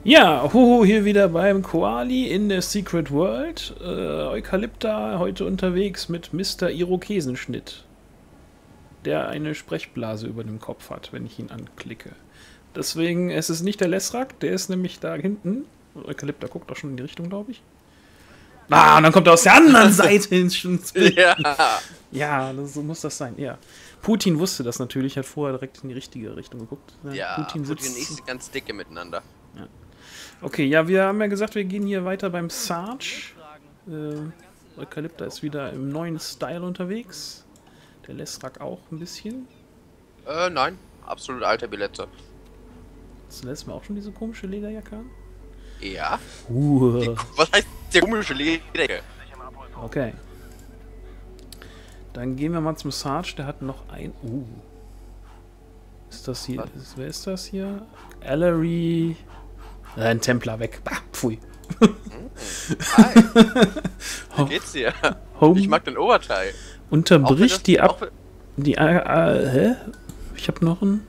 Ja, Huhu hier wieder beim Koali in der Secret World. Eukalypta heute unterwegs mit Mr. Irokesenschnitt, der eine Sprechblase über dem Kopf hat, wenn ich ihn anklicke. Deswegen, es ist nicht der Lesrak, der ist nämlich da hinten. Eukalypta guckt auch schon in die Richtung, glaube ich. Ah, und dann kommt er aus der anderen Seite ins Bild. Ja. Ja, so muss das sein, ja. Putin wusste das natürlich, hat vorher direkt in die richtige Richtung geguckt. Ja, Putin Putin und ich sind ganz dicke miteinander. Ja. Okay, ja, wir haben ja gesagt, wir gehen hier weiter beim Sarge. Eukalypta ist wieder im neuen Style unterwegs. Der Lesrak auch ein bisschen. Nein, absolut alte Billette. Das letzte Mal auch schon diese komische Lederjacke an? Ja. Was heißt der komische Lederjacke? Okay. Dann gehen wir mal zum Sarge, der hat noch ein... Ist das hier... Wer ist das hier? Ellery... Ein Templer weg. Bah, pfui. Hi. Wie geht's dir? Home Ich mag den Oberteil. unterbricht die ab... hä? Ich hab noch ein...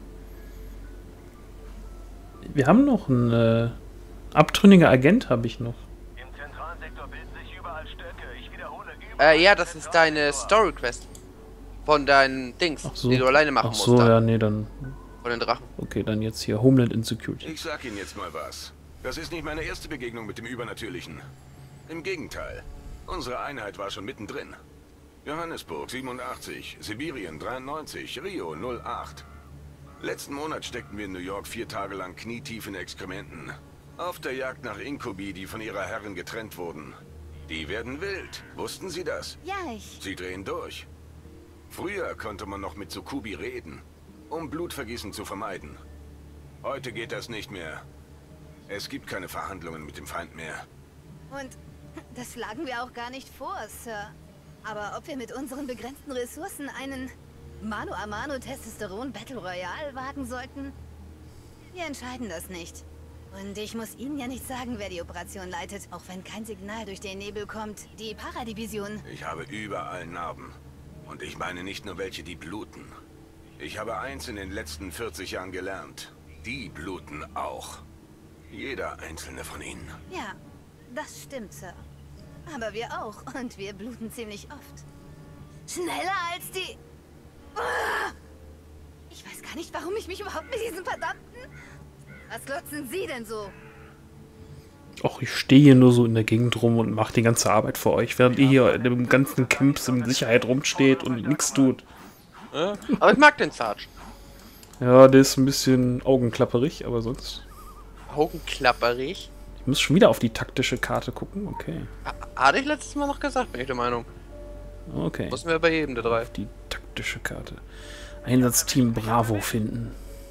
Wir haben noch einen... abtrünniger Agent habe ich noch. Im zentralen Sektor bilden sich überall Stöcke. Ich wiederhole, Ja, das ist deine Story Quest. Von deinen Dings, Ach so. die du alleine machen Ach so, musst. ja, nee, dann... Von den Drachen. Okay, dann jetzt hier Homeland Insecurity. Ich sag Ihnen jetzt mal was. Das ist nicht meine erste Begegnung mit dem Übernatürlichen. Im Gegenteil. Unsere Einheit war schon mittendrin. Johannesburg 87, Sibirien 93, Rio 08. Letzten Monat steckten wir in New York 4 Tage lang knietief in Exkrementen. Auf der Jagd nach Inkubi, die von ihrer Herrin getrennt wurden. Die werden wild. Wussten Sie das? Ja, ich. Sie drehen durch. Früher konnte man noch mit Sukubi reden, um Blutvergießen zu vermeiden. Heute geht das nicht mehr. Es gibt keine Verhandlungen mit dem Feind mehr. Und das schlagen wir auch gar nicht vor, Sir. Aber ob wir mit unseren begrenzten Ressourcen einen Mano a Mano Testosteron Battle Royale wagen sollten? Wir entscheiden das nicht. Und ich muss Ihnen ja nicht sagen, wer die Operation leitet, auch wenn kein Signal durch den Nebel kommt. Die Paradivision. Ich habe überall Narben. Und ich meine nicht nur welche, die bluten. Ich habe eins in den letzten 40 Jahren gelernt. Die bluten auch. Jeder einzelne von ihnen. Ja, das stimmt, Sir. Aber wir auch. Und wir bluten ziemlich oft. Schneller als die... Ah! Ich weiß gar nicht, warum ich mich überhaupt mit diesen verdammten... Was glotzen Sie denn so? Och, ich stehe hier nur so in der Gegend rum und mache die ganze Arbeit für euch, während ihr hier in dem ganzen Camps in Sicherheit rumsteht und nichts tut. Aber ich mag den Sarge. Ja, der ist ein bisschen augenklapperig, aber sonst... Augenklapperig. Ich muss schon wieder auf die taktische Karte gucken, okay. Hatte ich letztes Mal noch gesagt, bin ich der Meinung. Okay, Mussten wir bei jedem der drei. auf die taktische Karte. Einsatzteam Bravo finden.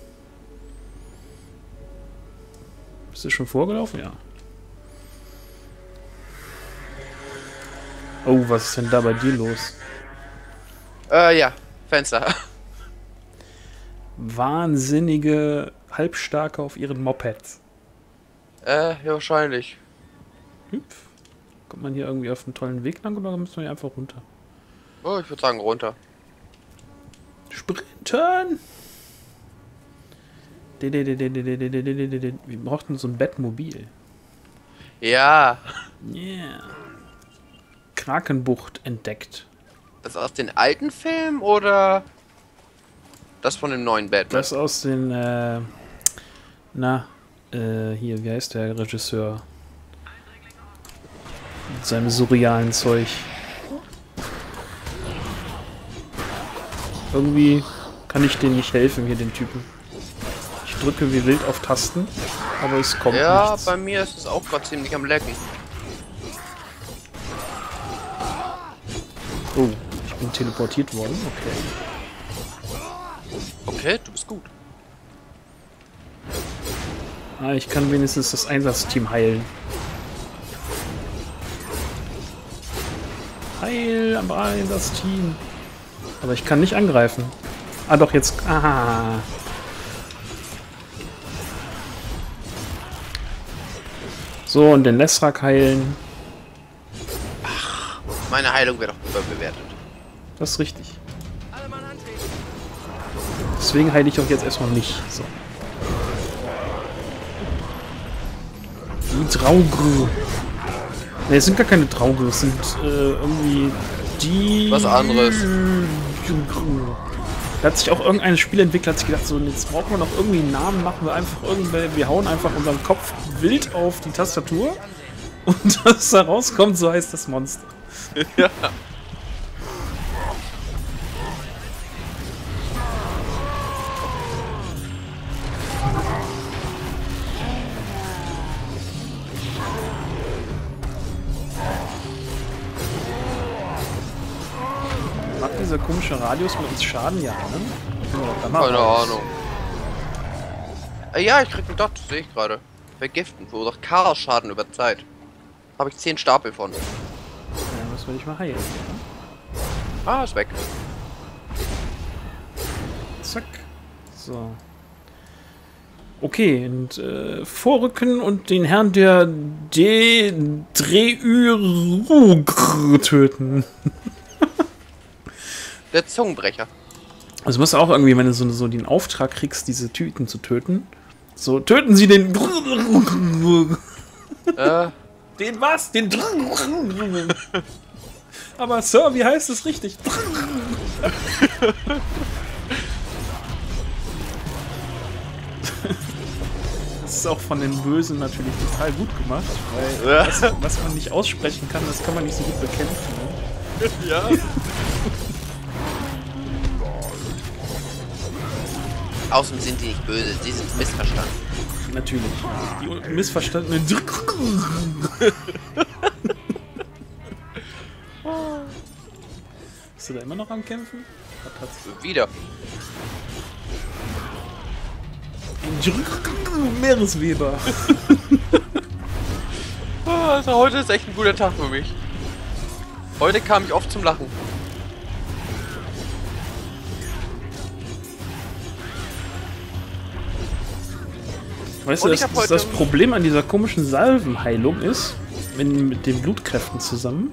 Bist du schon vorgelaufen? Ja. Oh, was ist denn da bei dir los? Ja, Fenster. Wahnsinnige Halbstarke auf ihren Mopeds. Ja, wahrscheinlich. Hüpf. Kommt man hier irgendwie auf einen tollen Weg lang oder müssen wir hier einfach runter? Oh, ich würde sagen runter. Sprinten! Wir brauchten so ein Bettmobil. Ja. Yeah. Krakenbucht entdeckt. Das aus den alten Filmen oder das von dem neuen Batman? Das aus den, hier, wie heißt der Regisseur? Mit seinem surrealen Zeug. Irgendwie kann ich denen nicht helfen, hier den Typen. Ich drücke wie wild auf Tasten, aber es kommt Ja, nichts. bei mir ist es auch gerade ziemlich am Lecken. Oh, ich bin teleportiert worden, okay. Okay, du bist gut. Ah, ich kann wenigstens das Einsatzteam heilen. Heil am Einsatzteam. Aber ich kann nicht angreifen. Ah, doch, jetzt... Ah. So, und den Lesrak heilen. Meine Heilung wird auch überbewertet. Das ist richtig. Deswegen heile ich auch jetzt erstmal mich. So. Die Draugr. Ne, es sind gar keine Draugr, es sind irgendwie die... Was anderes. Da hat sich auch irgendein Spielentwickler hat sich gedacht, so, jetzt brauchen wir noch irgendwie einen Namen, machen wir einfach wir hauen einfach unseren Kopf wild auf die Tastatur und was da rauskommt, so heißt das Monster. Ja. Macht dieser komische Radius mit uns Schaden? Ja, ne? Keine Ahnung. Ja, ich krieg einen Dot, sehe ich gerade. Vergiften, verursacht Chaos-Schaden über Zeit. Habe ich 10 Stapel von. Ja, müssen wir dich mal heilen. Ah, ist weg. Zack. So. Okay, und vorrücken und den Herrn der Dreurug töten. Der Zungenbrecher. Also musst du auch irgendwie, wenn du so den Auftrag kriegst, diese Tüten zu töten. So, töten Sie den... Den was? Den... Aber Sir, wie heißt es richtig? Das ist auch von den Bösen natürlich total gut gemacht, weil was man nicht aussprechen kann, das kann man nicht so gut bekämpfen. Ne? Ja. Außerdem sind die nicht böse, sie sind missverstanden. Natürlich. Die missverstandenen... Bist du da immer noch am Kämpfen? Wieder. Meeresweber. Also heute ist echt ein guter Tag für mich. Heute kam ich oft zum Lachen. Weißt du, das Problem an dieser komischen Salvenheilung ist, wenn mit den Blutkräften zusammen.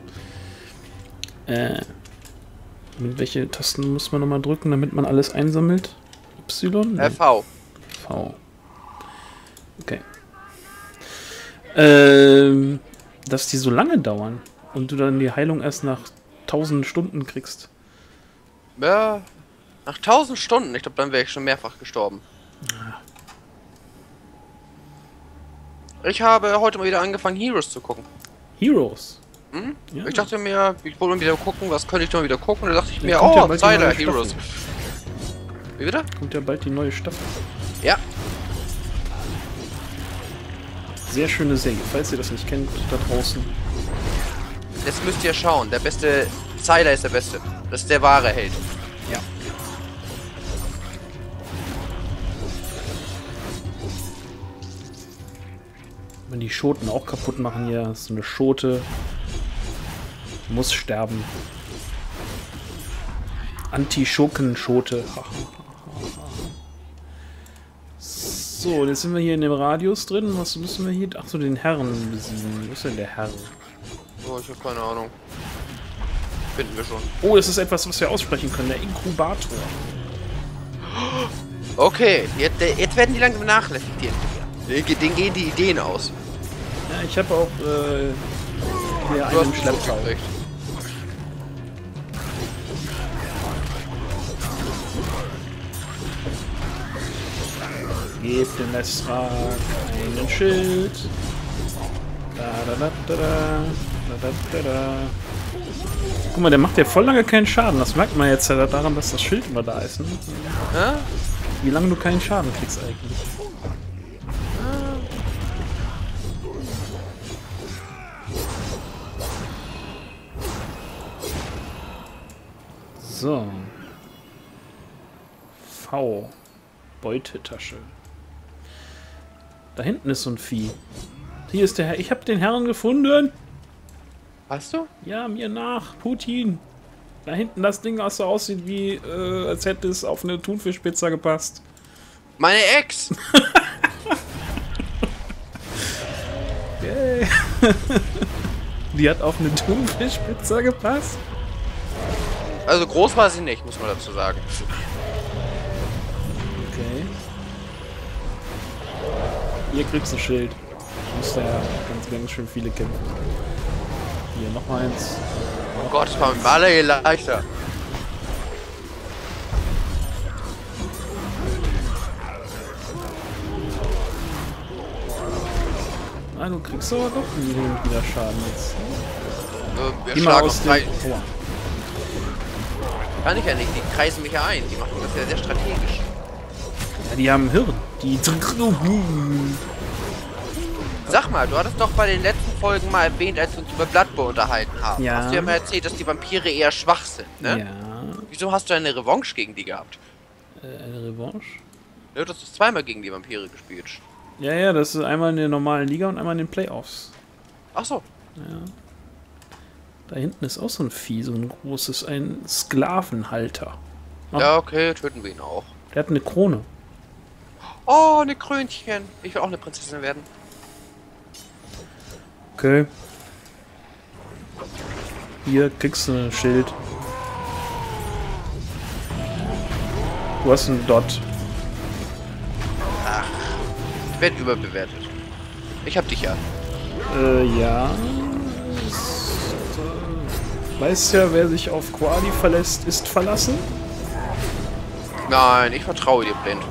Mit welche Tasten muss man nochmal drücken, damit man alles einsammelt? Y? Nee. V. V. Okay. Dass die so lange dauern und du dann die Heilung erst nach 1000 Stunden kriegst. Ja, nach 1000 Stunden. Ich glaube, dann wäre ich schon mehrfach gestorben. Ich habe heute mal wieder angefangen, Heroes zu gucken. Heroes? Hm? Ja. Ich dachte mir, ich wollte mal wieder gucken, was könnte ich mal wieder gucken? Und da dachte ich mir, kommt ja oh, bald die Zyler, neue Heroes. Staffel. Wie bitte? Kommt ja bald die neue Staffel. Ja. Sehr schöne Serie, falls ihr das nicht kennt, da draußen. Das müsst ihr schauen. Der beste, Zyler ist der Beste. Das ist der wahre Held. Ja. Wenn die Schoten auch kaputt machen hier, ist so eine Schote. Muss sterben. Anti-Schurken-Schote. So, jetzt sind wir hier in dem Radius drin. Was müssen wir hier? Ach so, den Herren besiegen. Wo ist denn der Herr? Oh, ich habe keine Ahnung. Finden wir schon. Oh, das ist etwas, was wir aussprechen können. Der Inkubator. Okay, jetzt werden die langsam nachlässig, die Entwickler. Denen gehen die Ideen aus. Ja, ich habe auch hier Du hast einen Schlepptau. gekriegt. Gebt dem Lesrat einen Schild. Da, da, da, da, da, da, da. Guck mal, der macht ja voll lange keinen Schaden. Das merkt man jetzt ja daran, dass das Schild immer da ist. Ne? Ja? Wie lange du keinen Schaden kriegst eigentlich. So. V. Beutetasche. Da hinten ist so ein Vieh. Hier ist der Herr. Ich habe den Herrn gefunden. Hast du? Ja, mir nach. Putin. Da hinten das Ding, was so aussieht wie, als hätte es auf eine Thunfischpizza gepasst. Meine Ex! Yay. Die hat auf eine Thunfischpizza gepasst. Also groß war sie nicht, muss man dazu sagen. Okay. Hier kriegst du ein Schild. Ich musste ja ganz schön viele kämpfen. Hier, noch mal eins. Oh Gott, das war mit Maler hier leichter. Ah, du kriegst aber doch wieder Schaden jetzt. Wir Geh mal schlagen aus auf dem... drei. Oh. Kann ich ja nicht, die kreisen mich ja ein. Die machen das ja sehr strategisch. Ja, die haben Hirn. Die... Sag mal, du hattest doch bei den letzten Folgen mal erwähnt, als wir uns über Bloodborne unterhalten haben. Ja. Hast du ja mal erzählt, dass die Vampire eher schwach sind, ne? Ja. Wieso hast du eine Revanche gegen die gehabt? Eine Revanche? Ja, du hast doch zweimal gegen die Vampire gespielt. Ja, ja, das ist einmal in der normalen Liga und einmal in den Playoffs. Ach so. Ja. Da hinten ist auch so ein Vieh, so ein großes, ein Sklavenhalter. Ah. Ja, okay, töten wir ihn auch. Der hat eine Krone. Oh, eine Krönchen. Ich will auch eine Prinzessin werden. Okay. Hier kriegst du ein Schild. Du hast einen Dot. Ich werde überbewertet. Ich hab dich ja. Ja. Weißt ja, wer sich auf Quali verlässt, ist verlassen. Nein, ich vertraue dir blind.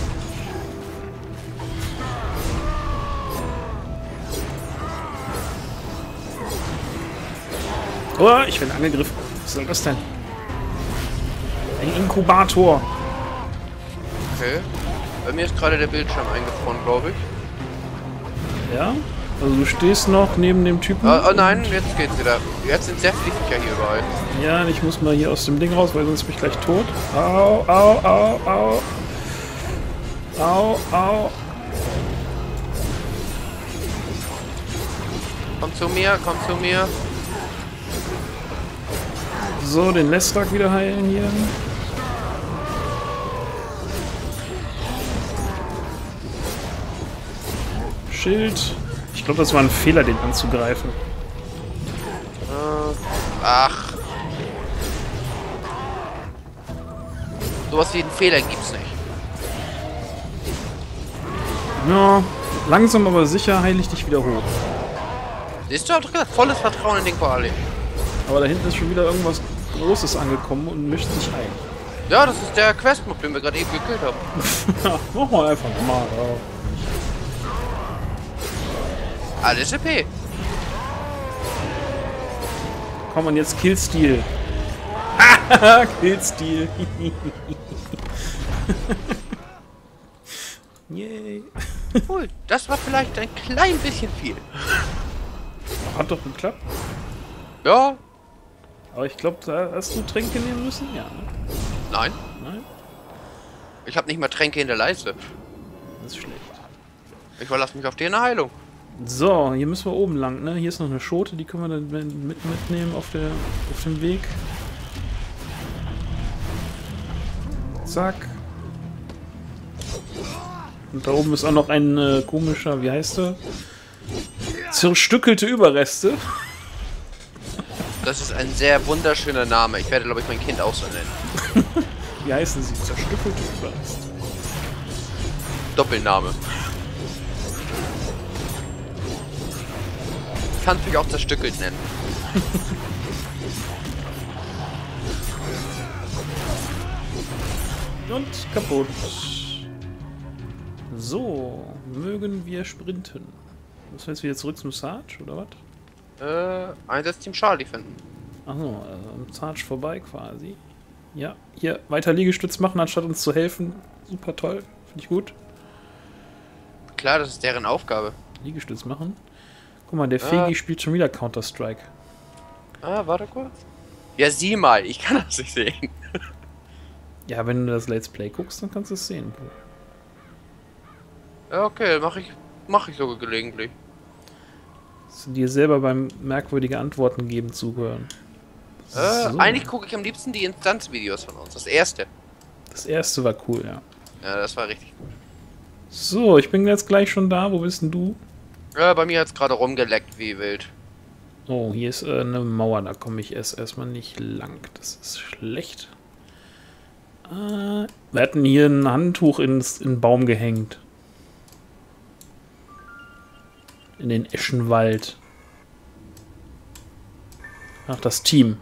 Oh, ich bin angegriffen. Was soll das denn? Ein Inkubator. Okay. Bei mir ist gerade der Bildschirm eingefroren, glaube ich. Ja? Also du stehst noch neben dem Typen. Oh nein, jetzt geht's wieder. Jetzt sind sehr viele Viecher hier überall. Ja, ich muss mal hier aus dem Ding raus, weil sonst bin ich gleich tot. Au, au, au, au. Au, au. Komm zu mir, komm zu mir. So, den Lestag wieder heilen hier. Schild. Ich glaube, das war ein Fehler, den anzugreifen. Ach. Sowas wie einen Fehler gibt's nicht. Ja, langsam aber sicher heile ich dich wieder hoch. Siehst du, hab doch gesagt, volles Vertrauen in den Koali. Aber da hinten ist schon wieder irgendwas Großes angekommen und mischt sich ein. Ja, das ist der Questmob, den wir gerade eben gekillt haben. Ja, machen wir einfach mal. Ja. Alles EP. Komm, und jetzt Killstil. Killstil. Yay. Cool, das war vielleicht ein klein bisschen viel. Hat doch geklappt. Ja, Aber ich glaube, da hast du Tränke nehmen müssen? Ja, ne? nein. Nein? Ich habe nicht mal Tränke in der Leiste. Das ist schlecht. Ich verlasse mich auf dir eine Heilung. So, hier müssen wir oben lang, ne? Hier ist noch eine Schote, die können wir dann mitnehmen auf dem Weg. Zack. Und da oben ist auch noch ein komischer, wie heißt der? Zerstückelte Überreste. Das ist ein sehr wunderschöner Name. Ich werde, glaube ich, mein Kind auch so nennen. Wie heißen sie? Zerstückelte Überreste. Doppelname. Kannst mich auch zerstückelt nennen. Und kaputt. So, mögen wir sprinten. Müssen wir jetzt wieder zurück zum Sarge, oder was? Einsatzteam Charlie finden. Achso, am Sarge vorbei quasi. Ja, hier weiter Liegestütz machen, anstatt uns zu helfen. Super toll, finde ich gut. Klar, das ist deren Aufgabe. Liegestütz machen. Guck mal, der Fegi spielt schon wieder Counter-Strike. Warte kurz. Ja, sieh mal, ich kann das nicht sehen. Ja, wenn du das Let's Play guckst, dann kannst du es sehen. Ja, okay, mach ich sogar gelegentlich. Dass du dir selber beim merkwürdige Antworten geben zuhören. So. Eigentlich gucke ich am liebsten die Instanzvideos von uns. Das erste. Das erste war cool, ja. Ja, das war richtig gut. So, ich bin jetzt gleich schon da. Wo bist denn du? Bei mir hat es gerade rumgeleckt wie wild. Oh, hier ist eine Mauer. Da komme ich erstmal nicht lang. Das ist schlecht. Wir hatten hier ein Handtuch in den Baum gehängt. in den Eschenwald. Ach, das Team.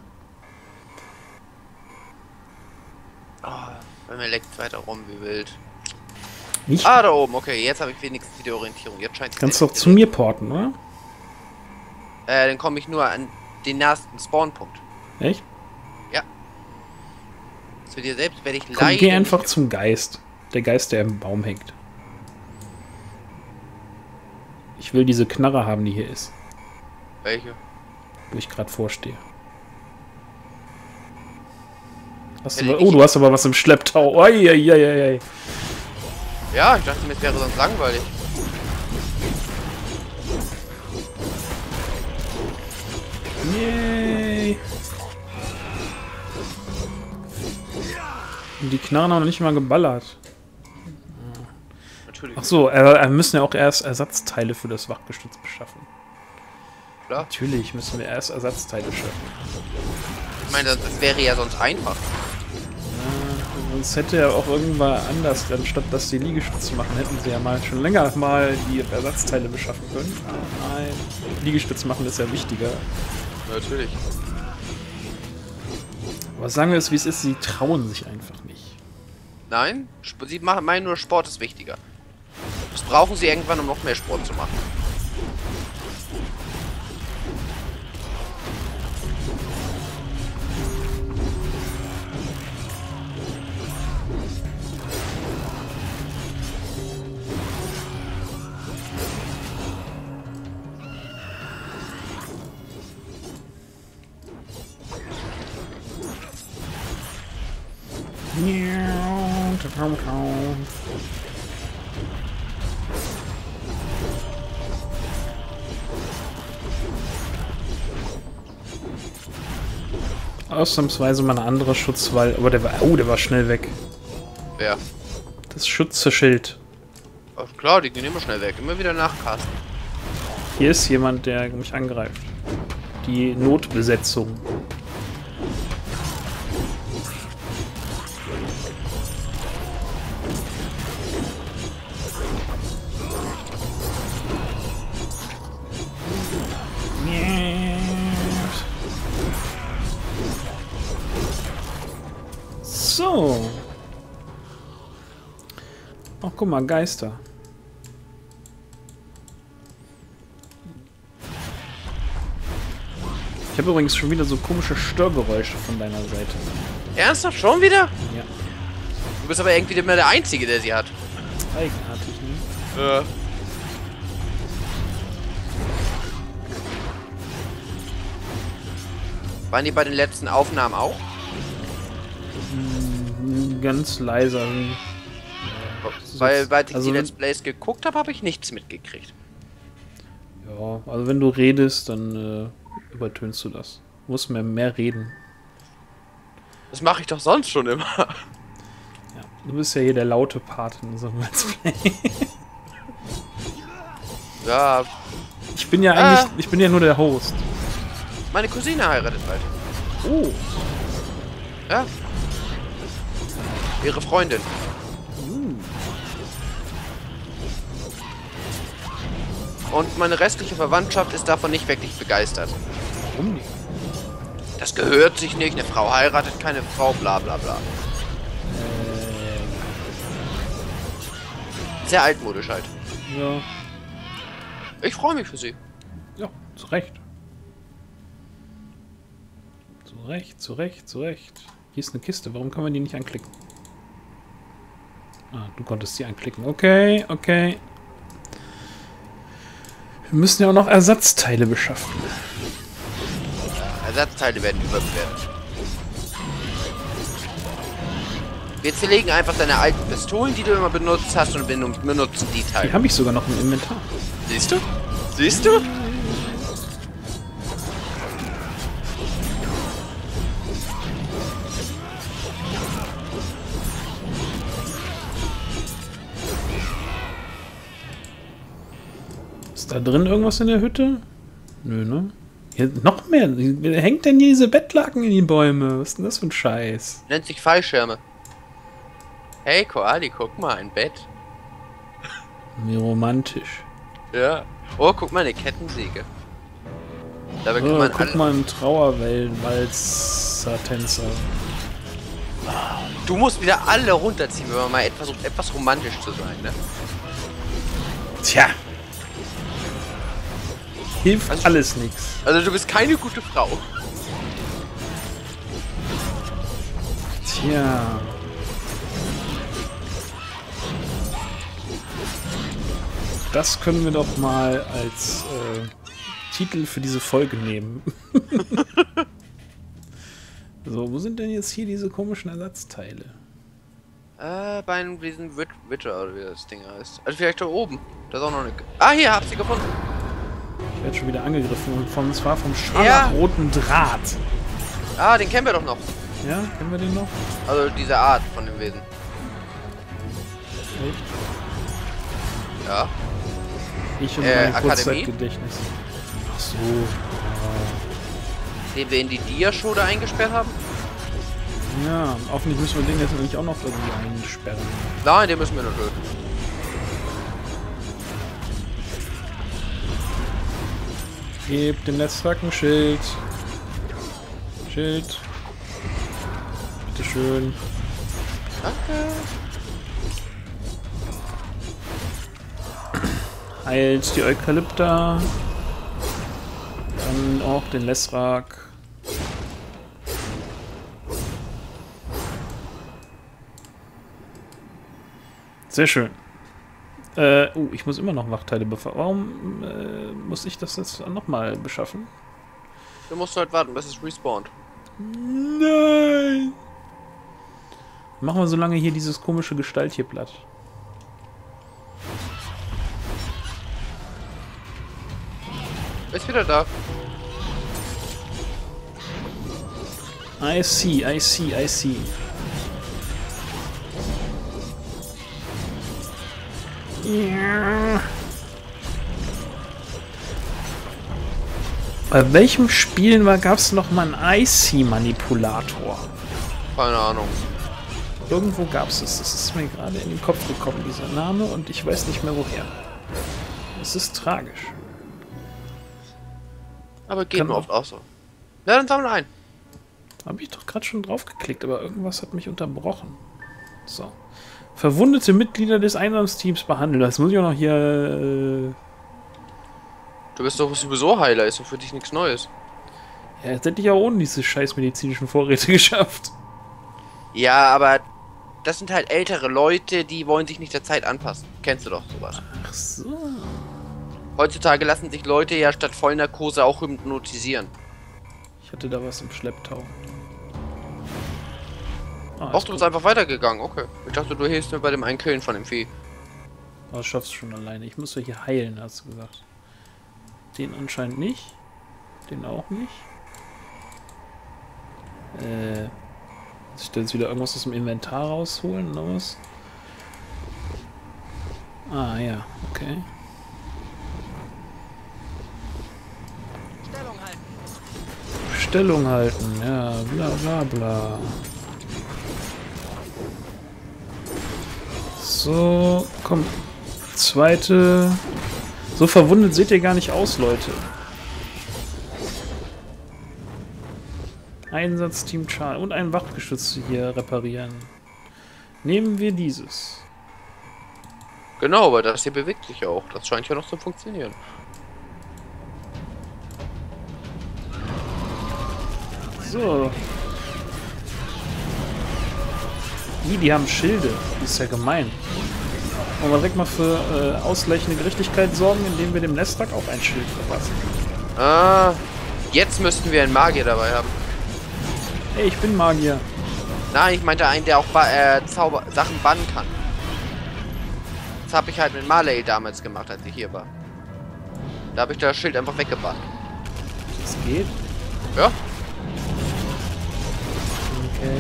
Oh, bei mir leckt weiter rum wie wild. Nicht? Ah, da oben, okay, jetzt habe ich wenigstens wieder Orientierung. Jetzt scheint Kannst du doch zu mir porten, oder? Dann komme ich nur an den nächsten Spawnpunkt. Echt? Ja. Zu dir selbst werde ich Komm, leider geh einfach nicht- zum Geist. Der Geist, der im Baum hängt. Ich will diese Knarre haben, die hier ist. Welche? Wo ich gerade vorstehe. Hast Hätte du, ich- oh, du hast aber was im Schlepptau. Oi, oi, oi, oi. Ja, ich dachte mir, es wäre sonst langweilig. Yay. Und die Knarren haben noch nicht mal geballert. Natürlich. Ach so, wir müssen ja auch erst Ersatzteile für das Wachgestütz beschaffen. Klar. Natürlich müssen wir erst Ersatzteile schaffen. Ich meine, das wäre ja sonst einfach. Sonst hätte ja auch irgendwann anders, anstatt dass sie Liegestütze machen, hätten sie ja mal schon länger mal die Ersatzteile beschaffen können. Aber nein, Liegestütze machen ist ja wichtiger. Natürlich. Aber sagen wir es, wie es ist, sie trauen sich einfach nicht. Nein, sie meinen nur, Sport ist wichtiger. Das brauchen sie irgendwann, um noch mehr Sport zu machen. Ausnahmsweise mal eine andere Schutzwall, aber der war schnell weg. Wer? Das Schützeschild. Oh, klar, die gehen immer schnell weg. Immer wieder nachcasten. Hier ist jemand, der mich angreift. Die Notbesetzung. So. Ach, guck mal, Geister. Ich habe übrigens schon wieder so komische Störgeräusche von deiner Seite. Ernsthaft? Schon wieder? Ja. Du bist aber irgendwie immer der Einzige, der sie hat. Eigenartig, ne? Waren die bei den letzten Aufnahmen auch? Ganz leiser. Weil ich also die wenn- Let's Plays geguckt habe, habe ich nichts mitgekriegt. Ja, also wenn du redest, dann übertönst du das. Du musst mehr reden. Das mache ich doch sonst schon immer. Ja, du bist ja hier der laute Part in unserem Let's Play. Ja, Ich bin ja eigentlich, ich bin ja nur der Host. meine Cousine heiratet bald. Oh, Ja. Ihre Freundin. Und meine restliche Verwandtschaft ist davon nicht wirklich begeistert. warum nicht? Das gehört sich nicht, eine Frau heiratet keine Frau, bla bla bla. Sehr altmodisch halt. Ja, Ich freue mich für sie. ja, zu Recht. Zu Recht, zu Recht, zu Recht. Hier ist eine Kiste, warum kann man die nicht anklicken? Ah, du konntest die anklicken. Okay, okay. Wir müssen ja auch noch Ersatzteile beschaffen. Ersatzteile werden überbewertet. Wir zerlegen einfach deine alten Pistolen, die du immer benutzt hast, und benutzen die Die Teile. habe ich sogar noch im Inventar. Siehst du? Siehst du? Ist da drin irgendwas in der Hütte? Nö, ne? Hier, noch mehr. Wer hängt denn diese Bettlaken in die Bäume? Was ist denn das für ein Scheiß? Nennt sich Fallschirme. Hey Koali, guck mal, ein Bett. Wie romantisch. Ja. Oh, guck mal, eine Kettensäge. Da So, man guck mal, ein Trauerwellen-Walzer-Tänzer. Du musst wieder alle runterziehen, wenn man mal etwas romantisch zu sein, ne? Tja. Hilft alles nichts. Also du bist keine gute Frau. Tja. Das können wir doch mal als Titel für diese Folge nehmen. So, wo sind denn jetzt hier diese komischen Ersatzteile? Bei diesem Witcher oder wie das Ding heißt. Also vielleicht da oben. Da ist auch noch eine... Ah, hier, habt ihr gefunden. Ich werde schon wieder angegriffen und zwar vom scharlachroten Draht. Ah, den kennen wir doch noch. Ja, kennen wir den noch? Also diese Art von dem Wesen. Echt? Ja. Ich und mein Akademie? Kurzzeitgedächtnis. Ach so. Den wir in die Dia-Show da eingesperrt haben? Ja, hoffentlich müssen wir den jetzt nicht auch noch irgendwie einsperren. Nein, den müssen wir nur töten. Gebt dem Netzwerk ein Schild. Schild. Bitteschön. Danke. Heilt die Eukalypta. Dann auch den Lesrak. Sehr schön. Ich muss immer noch Wachteile befahren. Warum muss ich das jetzt nochmal beschaffen? Du musst halt warten, bis es respawnt. Nein! Machen wir so lange hier dieses komische Gestalt hier platt. Ist wieder da. I see, I see, I see. Ja. Bei welchem Spiel gab es noch mal einen IC-Manipulator? Keine Ahnung. Irgendwo gab es es. Das ist mir gerade in den Kopf gekommen, dieser Name, und ich weiß nicht mehr woher. Es ist tragisch. Aber geht mir oft auch so. Ja, dann sammle ein. Habe ich doch gerade schon drauf geklickt, aber irgendwas hat mich unterbrochen. So. Verwundete Mitglieder des Einsatzteams behandeln. Das muss ich auch noch hier... Du bist doch sowieso Heiler, ist doch für dich nichts Neues. Ja, jetzt hätte ich auch ohne diese scheiß medizinischen Vorräte geschafft. Ja, aber das sind halt ältere Leute, die wollen sich nicht der Zeit anpassen. Kennst du doch sowas. Ach so. Heutzutage lassen sich Leute ja statt Vollnarkose auch hypnotisieren. Ich hatte da was im Schlepptau. Ach, du bist einfach weitergegangen, okay. Ich dachte, du hilfst mir bei dem Einkillen von dem Vieh. Aber das schaffst du schon alleine. Ich muss ja hier heilen, hast du gesagt. Den anscheinend nicht. Den auch nicht. Muss ich da jetzt wieder irgendwas aus dem Inventar rausholen oder was? Ah ja, okay. Stellung halten, ja, bla bla bla. So, komm. Zweite. So verwundet seht ihr gar nicht aus, Leute. Einsatzteam Charlie und ein Wachtgeschütz hier reparieren. Nehmen wir dieses. Genau, weil das hier bewegt sich auch. Das scheint ja noch zu funktionieren. So. Die haben Schilde. Das ist ja gemein. Wollen wir direkt mal für ausgleichende Gerechtigkeit sorgen, indem wir dem Lesrak auch ein Schild verpassen. Ah, jetzt müssten wir einen Magier dabei haben. Hey, ich bin Magier. Nein, ich meinte einen, der auch Sachen bannen kann. Das habe ich halt mit Marley damals gemacht, als ich hier war. Da habe ich das Schild einfach weggebannt. Das geht? Ja. Okay.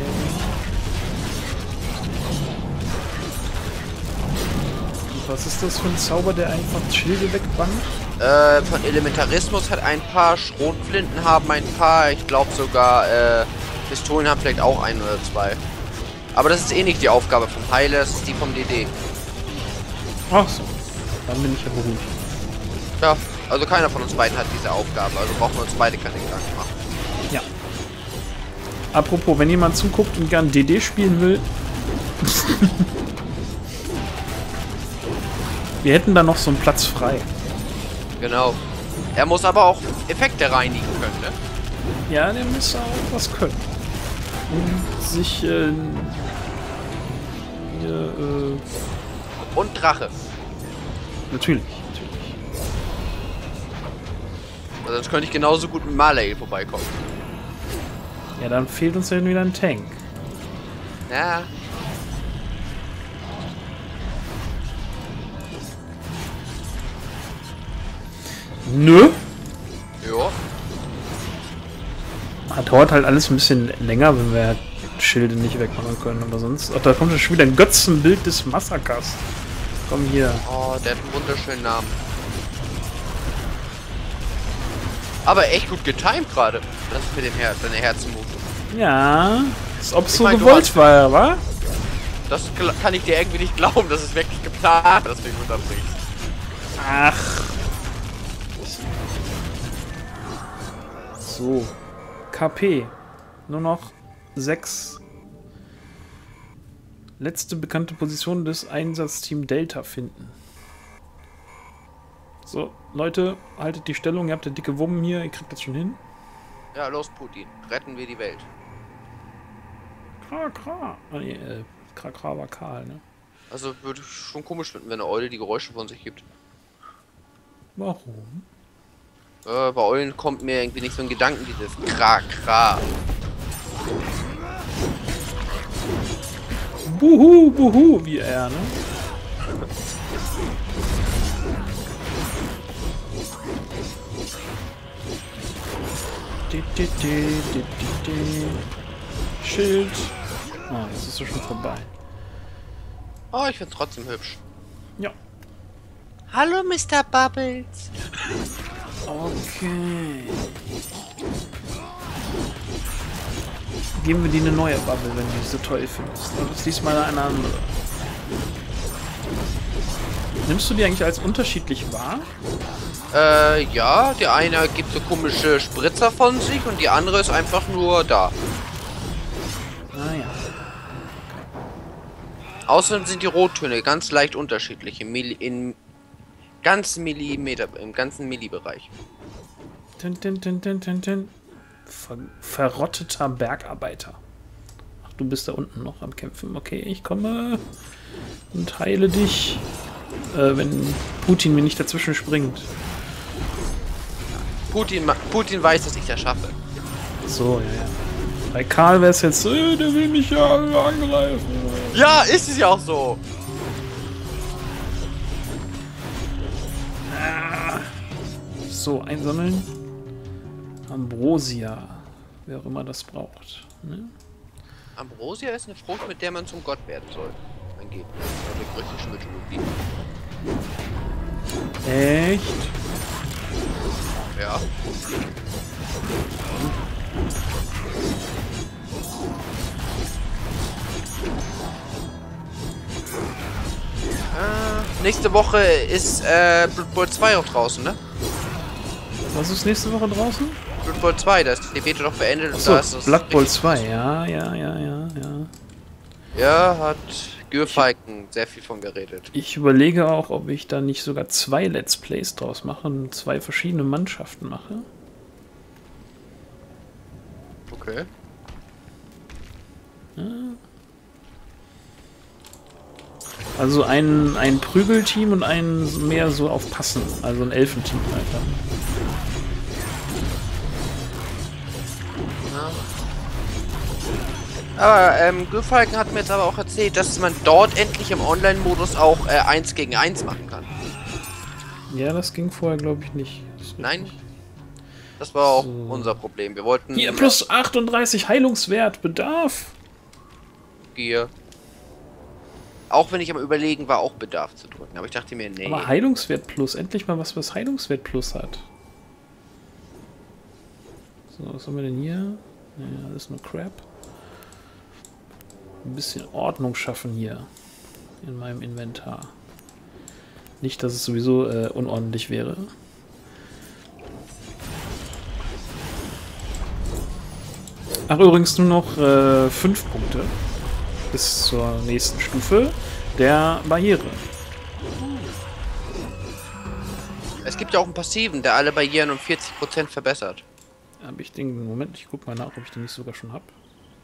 Und was ist das für ein Zauber, der einfach Schilde wegbannt? Von Elementarismus hat ein paar, Schrotflinten haben ein paar, ich glaube sogar, Pistolen haben vielleicht auch ein oder zwei. Aber das ist eh nicht die Aufgabe vom Heiler, das ist die vom DD. Ach so, dann bin ich ja beruhigt. Ja, also keiner von uns beiden hat diese Aufgabe, also brauchen wir uns beide keine Gedanken machen. Ja. Apropos, wenn jemand zuguckt und gern DD spielen will. Wir hätten da noch so einen Platz frei. Genau. Er muss aber auch Effekte reinigen können, ne? Ja, der muss auch was können. Und sich hier, Und Drache. natürlich. Also sonst könnte ich genauso gut mit Marley vorbeikommen. Ja, dann fehlt uns ja wieder ein Tank. Ja. Nö. Jo. Dauert halt alles ein bisschen länger, wenn wir Schilde nicht wegmachen können, aber sonst... Ach, da kommt schon wieder ein Götzenbild des Massakers. Komm hier. Oh, der hat einen wunderschönen Namen. Aber echt gut getimed gerade. Das ist mit dem deine Herzenmove. Ja, als ob es so meine, du gewollt hast- war, wa? Das kann ich dir irgendwie nicht glauben, dass es wirklich geplant, dass du ihn unterbringst. Ach. So. KP. Nur noch 6. Letzte bekannte Position des Einsatzteam Delta finden. So, Leute, haltet die Stellung. Ihr habt ja dicke Wummen hier. Ihr kriegt das schon hin. Ja, los Putin. Retten wir die Welt. Kra. Ah, nee, Kra war Karl, ne? Also würde ich schon komisch finden, wenn eine Eule die Geräusche von sich gibt. Warum? Bei Eulen kommt mir irgendwie nicht so ein Gedanken, dieses Kra. Buhu, wie er, ne? Schild. Ah, jetzt ist es schon vorbei. Oh, ich find's trotzdem hübsch. Ja. Hallo, Mr. Bubbles. Okay. Geben wir dir eine neue Bubble, wenn du sie so toll findest. Und das ist diesmal eine andere. Nimmst du die eigentlich als unterschiedlich wahr? Ja, die eine gibt so komische Spritzer von sich und die andere ist einfach nur da. Ah ja. Außerdem sind die Rottöne ganz leicht unterschiedlich im ganzen Millibereich. Tin. Verrotteter Bergarbeiter. Ach, du bist da unten noch am Kämpfen. Okay, ich komme und heile dich, wenn Putin mir nicht dazwischen springt. Putin weiß, dass ich das schaffe. So, ja. Bei Karl wäre es jetzt, der will mich ja angreifen. Ja, ist es ja auch so. So, einsammeln. Ambrosia. Wer auch immer das braucht. Ne? Ambrosia ist eine Frucht, mit der man zum Gott werden soll. Angeblich. In der griechischen Mythologie. Echt? Ja. Nächste Woche ist Blood Bowl 2 auch draußen, ne? Was ist nächste Woche draußen? Blood Bowl 2, da ist die Beta doch beendet. Achso, und da ist das Blood Bowl richtig- 2, ja. Ja, hat Gürfalken sehr viel von geredet. Ich überlege auch, ob ich da nicht sogar 2 Let's Plays draus mache und 2 verschiedene Mannschaften mache. Okay. Also ein Prügelteam und ein mehr so auf Passen. Also ein Elfenteam einfach. Aber Gürfalken hat mir jetzt aber auch erzählt, dass man dort endlich im Online-Modus auch 1 gegen 1 machen kann. Ja, das ging vorher, glaube ich, nicht. Das Nein? Das war auch So. unser Problem. Wir wollten Hier, plus 38 Heilungswert, Bedarf. Gier. Auch wenn ich am Überlegen war, auch Bedarf zu drücken. Aber ich dachte mir, nee. Aber Heilungswert plus, endlich mal was Heilungswert plus hat. So, was haben wir denn hier? Ja, das ist nur Crap. Ein bisschen Ordnung schaffen hier in meinem Inventar. Nicht, dass es sowieso unordentlich wäre. Ach, übrigens nur noch 5 Punkte bis zur nächsten Stufe der Barriere. Es gibt ja auch einen Passiven, der alle Barrieren um 40% verbessert. Habe ich den... Moment, ich guck mal nach, ob ich den nicht sogar schon habe.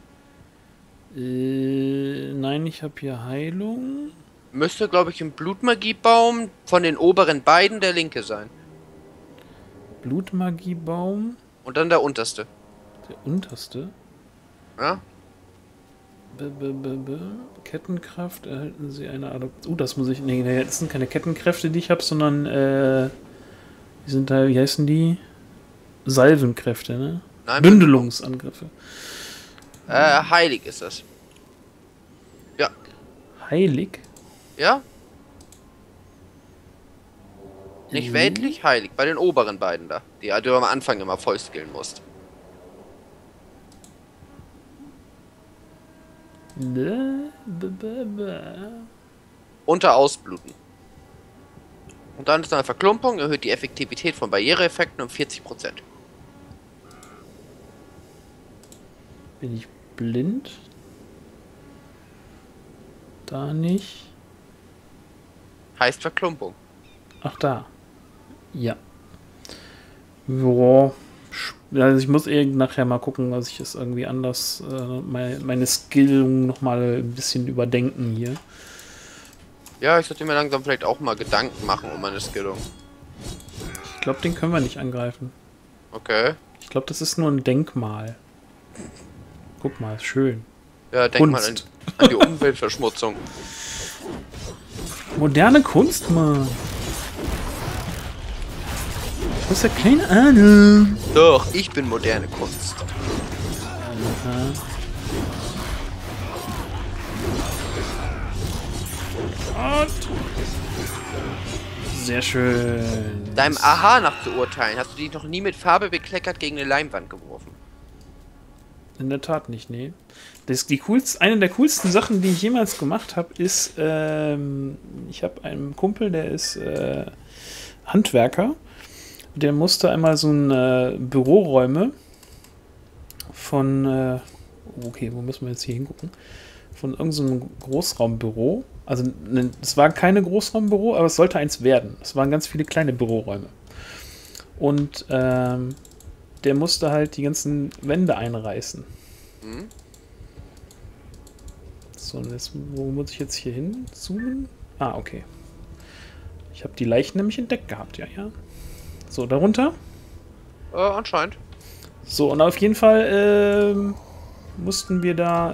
Nein, ich habe hier Heilung. Müsste, glaube ich, im Blutmagiebaum von den oberen beiden der linke sein. Blutmagiebaum. Und dann der unterste. Der unterste. Ja? Kettenkraft, erhalten Sie eine Adoption. Das muss ich... Nee, das sind keine Kettenkräfte, die ich habe, sondern die sind da, wie heißen die? Salvenkräfte, ne? Nein, Bündelungsangriffe. heilig ist das. Ja. Heilig? Ja? Nicht weltlich, heilig. Bei den oberen beiden da. Die du am Anfang immer voll skillen musst. Unter Ausbluten. Und dann ist eine Verklumpung, erhöht die Effektivität von Barriereeffekten um 40%. Bin ich blind? Da nicht. Heißt Verklumpung. Ach, da. Ja. Boah. Also ich muss nachher mal gucken, dass ich es irgendwie anders, meine Skillung nochmal ein bisschen überdenken hier. Ja, ich sollte mir langsam vielleicht auch mal Gedanken machen um meine Skillung. Ich glaube, den können wir nicht angreifen. Okay. Ich glaube, das ist nur ein Denkmal. Guck mal, ist schön. Ja, denk mal an die Umweltverschmutzung. Moderne Kunst, Mann. Du hast ja keine Ahnung. Doch, ich bin moderne Kunst. Und sehr schön. Deinem Aha nach zu urteilen, hast du dich noch nie mit Farbe bekleckert gegen eine Leinwand geworfen? In der Tat nicht, nee. Eine der coolsten Sachen, die ich jemals gemacht habe, ist, ich habe einen Kumpel, der ist Handwerker. Der musste einmal so ein Büroräume von, okay, wo müssen wir jetzt hier hingucken? Von irgendeinem Großraumbüro. Also, es war keine Großraumbüro, aber es sollte eins werden. Es waren ganz viele kleine Büroräume. Und der musste halt die ganzen Wände einreißen. Mhm. So, und jetzt, wo muss ich jetzt hier hin zoomen? Ah, okay. Ich habe die Leichen nämlich entdeckt gehabt, ja. So, darunter. Anscheinend. So, und auf jeden Fall mussten wir da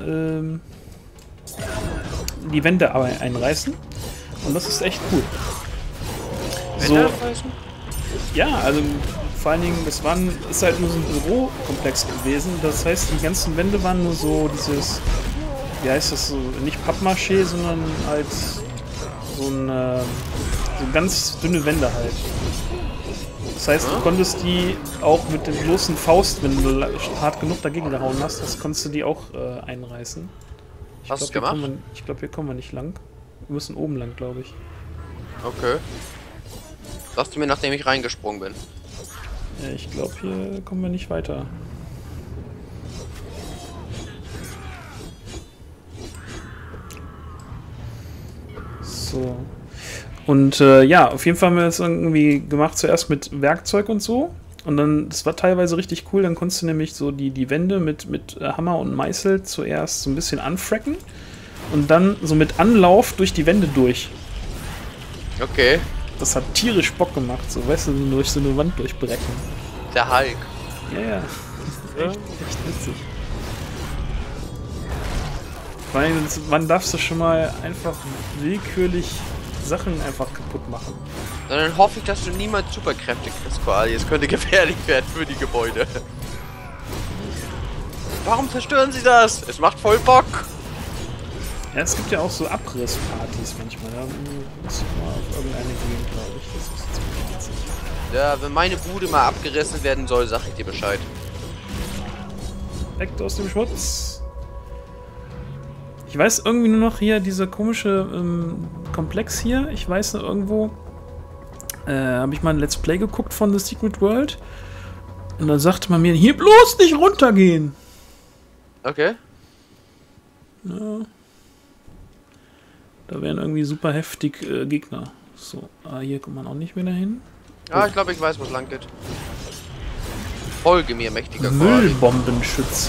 die Wände aber einreißen. Und das ist echt cool. Wände So, einreißen? ja, also vor allen Dingen, ist halt nur so ein Bürokomplex gewesen. Das heißt, die ganzen Wände waren nur so dieses, wie heißt das so, nicht Pappmaché, sondern halt so ganz dünne Wände halt. Das heißt, du konntest die auch mit dem bloßen Faust, wenn du hart genug dagegen gehauen hast, das konntest du die auch einreißen. Hast du es gemacht? Ich glaube, hier kommen wir nicht lang. Wir müssen oben lang, glaube ich. Okay. Sagst du mir, nachdem ich reingesprungen bin. Ja, ich glaube, hier kommen wir nicht weiter. So. Und ja, auf jeden Fall haben wir das irgendwie gemacht, zuerst mit Werkzeug und so. Und dann, das war teilweise richtig cool, dann konntest du nämlich so die Wände mit Hammer und Meißel zuerst so ein bisschen anfracken. Und dann so mit Anlauf durch die Wände durch. Okay. Das hat tierisch Bock gemacht, so, weißt du, durch so eine Wand durchbrechen. Der Hulk. Ja. Echt witzig. Vor allem, wann darfst du schon mal einfach willkürlich Sachen einfach kaputt machen? Dann hoffe ich, dass du niemals Superkräfte kriegst, Koali. Es könnte gefährlich werden für die Gebäude. Warum zerstören sie das? Es macht voll Bock. Ja, es gibt ja auch so Abrisspartys manchmal. Da musst du mal auf irgendeine gehen, glaube ich. Das ist ziemlich witzig. Ja, wenn meine Bude mal abgerissen werden soll, sag ich dir Bescheid. Weg aus dem Schmutz. Ich weiß irgendwie nur noch hier, dieser komische Komplex hier. Ich weiß noch irgendwo, habe ich mal ein Let's Play geguckt von The Secret World. Und dann sagte man mir, hier bloß nicht runtergehen. Okay. Ja. Da wären irgendwie super heftig Gegner. So, hier kommt man auch nicht mehr dahin. Ja, ich glaube, ich weiß, wo es lang geht. Folge mir, mächtiger Koali. Müllbombenschütze.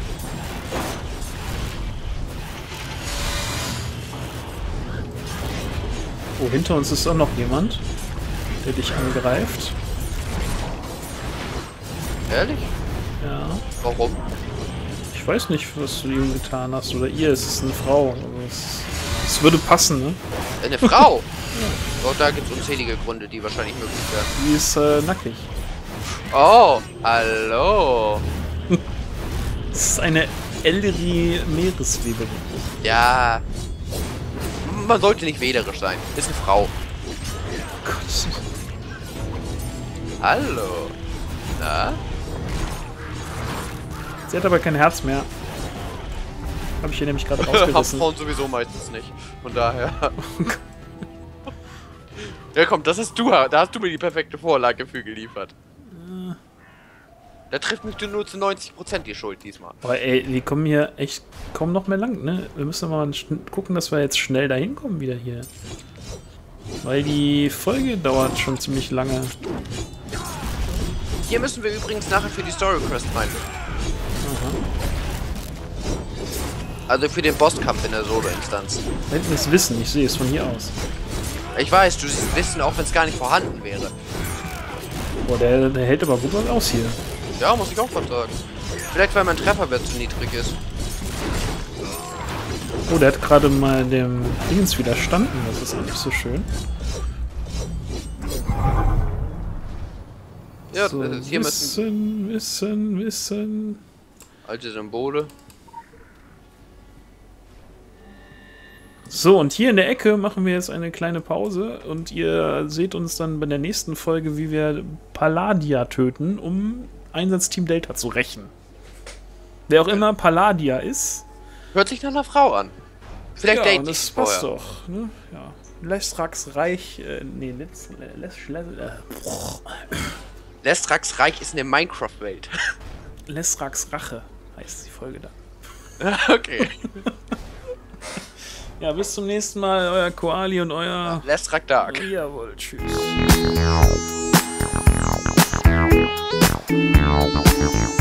Oh, hinter uns ist auch noch jemand, der dich angreift. Ehrlich? Ja. Warum? Ich weiß nicht, was du ihm getan hast. Oder ihr, es ist eine Frau. Also es würde passen, ne? Eine Frau? Ja. Oh, da gibt es unzählige Gründe, die wahrscheinlich möglich wären. Die ist nackig. Oh, hallo. Das ist eine Elri-Meeresweberin. Ja. Man sollte nicht wählerisch sein. Ist eine Frau. Gott. Hallo. Na? Sie hat aber kein Herz mehr. Habe ich hier nämlich gerade Haben rausgerissen. Frauen sowieso meistens nicht. Von daher. Ja komm, da hast du mir die perfekte Vorlage für geliefert. Da trifft mich nur zu 90% die Schuld diesmal. Aber ey, wir kommen hier echt kaum noch mehr lang, ne? Wir müssen mal gucken, dass wir jetzt schnell dahin kommen wieder hier. Weil die Folge dauert schon ziemlich lange. Hier müssen wir übrigens nachher für die Story Quest rein. Also für den Bosskampf in der Solo-Instanz. Da hinten ist Wissen, ich sehe es von hier aus. Ich weiß, du siehst Wissen, auch wenn es gar nicht vorhanden wäre. Boah, der hält aber gut was aus hier. Ja, muss ich auch vertragen. Vielleicht weil mein Trefferwert zu niedrig ist. Oh, der hat gerade mal dem Dings widerstanden. Das ist auch nicht so schön. Ja, So, hier müssen Wissen. alte Symbole. So, und hier in der Ecke machen wir jetzt eine kleine Pause und ihr seht uns dann bei der nächsten Folge, wie wir Palladia töten, um Einsatzteam Delta zu rächen. Wer auch immer Palladia ist. Hört sich nach einer Frau an. Vielleicht Ja, date das ich passt vorher. doch. Ne? Ja. Lestrax Reich, Lestrax Reich ist eine Minecraft-Welt. Lestrax Rache heißt die Folge dann. Okay. Ja, bis zum nächsten Mal, euer Koali und euer... Lestrak Dark. Jawohl, tschüss. Wow.